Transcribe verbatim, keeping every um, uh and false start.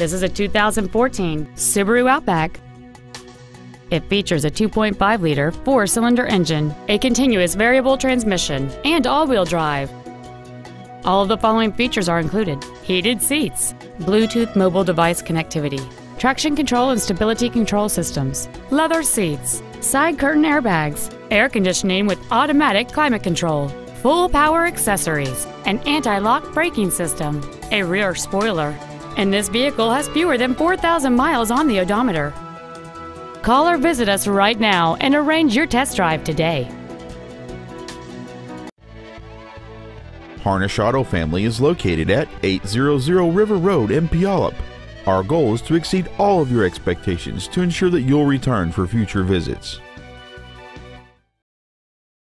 This is a two thousand fourteen Subaru Outback. It features a two point five liter four-cylinder engine, a continuous variable transmission, and all-wheel drive. All of the following features are included: heated seats, Bluetooth mobile device connectivity, traction control and stability control systems, leather seats, side curtain airbags, air conditioning with automatic climate control, full power accessories, an anti-lock braking system, a rear spoiler, and this vehicle has fewer than four thousand miles on the odometer. Call or visit us right now and arrange your test drive today. Harnish Auto Family is located at eight hundred River Road in Puyallup. Our goal is to exceed all of your expectations to ensure that you'll return for future visits.